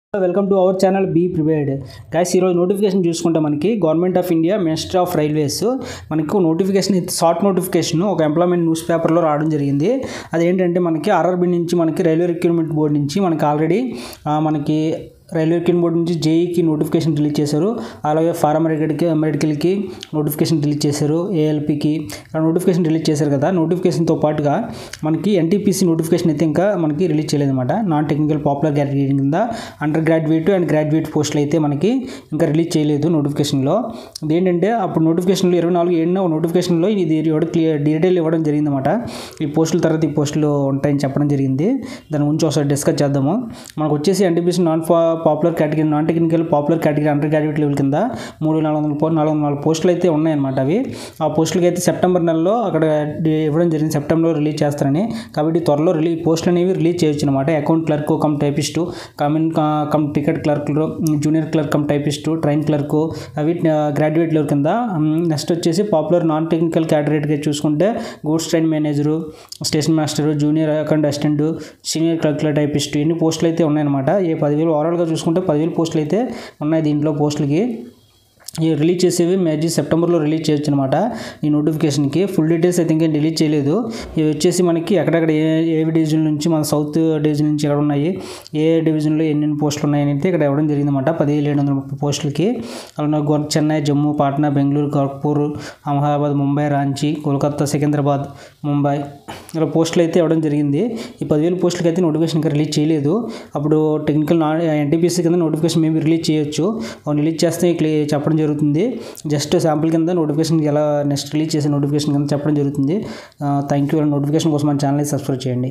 Welcome to our channel be prepared guys. ఈరోజు notification చూసుకుంటే మనకి government of India minister of railways మనకు notification short notification ఒక employment news పేపర్లో రావడం జరిగింది. అదేంటంటే మనకి ఆర్ఆర్బీ నుంచి మనకి రైల్వే రిక్రూట్మెంట్ బోర్డు నుంచి మనకి ఆల్రెడీ మనకి రైల్వే రిక్రూట్మెంట్ బోర్డు నుంచి జేఈకి నోటిఫికేషన్ రిలీజ్ చేశారు. అలాగే మెడికల్కి నోటిఫికేషన్ రిలీజ్ చేశారు. ఏఎల్పికి నోటిఫికేషన్ రిలీజ్ చేశారు కదా. నోటిఫికేషన్తో పాటుగా మనకి ఎన్టీపీసీ నోటిఫికేషన్ అయితే ఇంకా మనకి రిలీజ్ చేయలేదు అనమాట. నాన్ టెక్నికల్ పాపులర్ కేటగిరీ కింద అండర్ గ్రాడ్యుయేట్ అండ్ గ్రాడ్యుయేట్ పోస్టులు అయితే మనకి ఇంకా రిలీజ్ చేయలేదు నోటిఫికేషన్లో. ఇదేంటంటే అప్పుడు నోటిఫికేషన్లో 24/7 నోటిఫికేషన్లో ఇది డీటెయిల్ ఇవ్వడం జరిగిందన్నమాట. ఈ పోస్టుల తర్వాత ఈ పోస్టులు ఉంటాయని చెప్పడం జరిగింది. దాని గురించి ఒకసారి డిస్కస్ చేద్దాము. మనకు వచ్చేసి NTPC popular category non technical popular category under graduate level కింద 404 పోస్టులు అయితే ఉన్నాయన్నమాట. అవి ఆ పోస్టులకి అయితే సెప్టెంబర్ నెలలో అక్కడ ఇవ్వడం జరిగింది. సెప్టెంబర్లో రిలీజ్ చేస్తారని. కాబట్టి త్వరలో పోస్టులు అనేవి రిలీజ్ చేయొచ్చు అనమాట. Account clerk cum typist, cum ticket క్లర్క్లు, junior clerk cum typist, train clerk అవి గ్రాడ్యుయేట్ లెవెల్ కింద. నెక్స్ట్ వచ్చేసి పాపులర్ నాన్ టెక్నికల్ కేటగిరీగా చూసుకుంటే goods train manager, station master, junior account assistant, senior క్లర్క్ల టైపిస్ట్ ఇన్ని పోస్టులు అయితే ఉన్నాయన్నమాట. 10,000 ఓవరాల్గా చూసుకుంటే 10,000 పోస్టులు అయితే ఉన్నాయి. దీంట్లో పోస్టులకి రిలీజ్ చేసేవి మేజీ సెప్టెంబర్లో రిలీజ్ చేయొచ్చు అనమాట. ఈ నోటిఫికేషన్కి ఫుల్ డీటెయిల్స్ అయితే ఇంకా రిలీజ్ చేయలేదు. ఇవి వచ్చేసి మనకి ఎక్కడెక్కడ ఏ డివిజన్ నుంచి మన సౌత్ డివిజన్ నుంచి ఎక్కడ ఉన్నాయి, ఏ డివిజన్లో ఎన్ని పోస్టులు ఉన్నాయని అయితే ఇక్కడ ఇవ్వడం జరిగిందన్నమాట. 17,730 పోస్టులకి. అలానే చెన్నై, జమ్మూ, పాట్నా, బెంగళూరు, కాన్పూర్, అహ్మదాబాద్, ముంబై, రాంచీ, కోల్కతా, సికింద్రాబాద్, ముంబై ఇలా పోస్టులు అయితే ఇవ్వడం జరిగింది. ఈ 10,000 పోస్టులకి అయితే నోటిఫికేషన్ ఇంకా రిలీజ్ చేయలేదు. అప్పుడు టెక్నికల్ ఎన్టీపీసీ కింద నోటిఫికేషన్ మేబీ రిలీజ్ చేయొచ్చు. రిలీజ్ చేస్తే చెప్పడం జరుగుతుంది. జస్ట్ శాంపుల్ కింద నోటిఫికేషన్ ఎలా నెక్స్ట్ రిలీజ్ చేసే నోటిఫికేషన్ కింద చెప్పడం జరుగుతుంది. Thank you. నోటిఫికేషన్ కోసం మన ఛానల్ని సబ్స్క్రైబ్ చేయండి.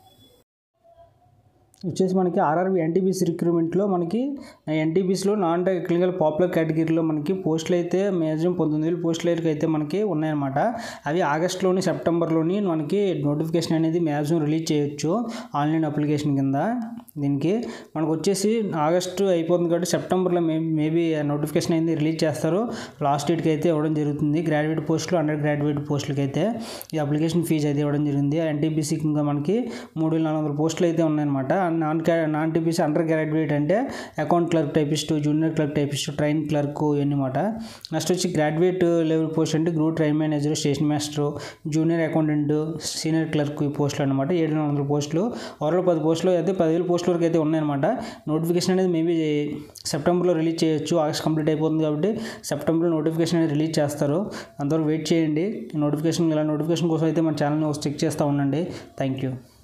వచ్చేసి మనకి ఆర్ఆర్బీ ఎన్టీపీసీ రిక్రూట్మెంట్లో మనకి ఎన్టీపీసీలో నాన్ టెక్నికల్ పాపులర్ కేటగిరీలో మనకి పోస్టులు అయితే మ్యాక్సిమం 19,000 పోస్టుల వరకు అయితే మనకి ఉన్నాయన్నమాట. అవి ఆగస్టులోని సెప్టెంబర్లోని మనకి నోటిఫికేషన్ అనేది మ్యాక్సిమం రిలీజ్ చేయొచ్చు ఆన్లైన్ అప్లికేషన్ కింద. దీనికి మనకు వచ్చేసి ఆగస్టు అయిపోతుంది కాబట్టి సెప్టెంబర్లో మేబీ నోటిఫికేషన్ అనేది రిలీజ్ చేస్తారు. లాస్ట్ డేట్కి అయితే ఇవ్వడం జరుగుతుంది. గ్రాడ్యుయేట్ పోస్టులు, అండర్ గ్రాడ్యుయేట్ పోస్టులకి అయితే ఈ అప్లికేషన్ ఫీజు అయితే ఇవ్వడం జరిగింది. ఎన్టీపీసీకి ఇంకా మనకి 3,400 పోస్టులు అయితే ఉన్నాయన్నమాట. నాన్ టీపీసీ అండర్ గ్రాడ్యుయేట్ అంటే account clerk typist, junior clerk typist, train clerk ఇవన్నమాట. నెక్స్ట్ వచ్చి గ్రాడ్యుయేట్ లెవెల్ పోస్ట్ అంటే group train manager, station master, junior accountant, senior clerk ఈ పోస్టులు అనమాట. 7,400 పోస్టులు. ఓవరాల్ 10 పోస్టులు అయితే 10,000 పోస్టుల వరకు అయితే ఉన్నాయన్నమాట. నోటిఫికేషన్ అనేది మేబీ సెప్టెంబర్లో రిలీజ్ చేయొచ్చు. ఆగస్ట్ కంప్లీట్ అయిపోతుంది కాబట్టి సెప్టెంబర్లో నోటిఫికేషన్ అనేది రిలీజ్ చేస్తారు. అంతవరకు వెయిట్ చేయండి. నోటిఫికేషన్ కోసం అయితే మన ఛానల్ని చెక్ చేస్తూ ఉండండి. Thank you.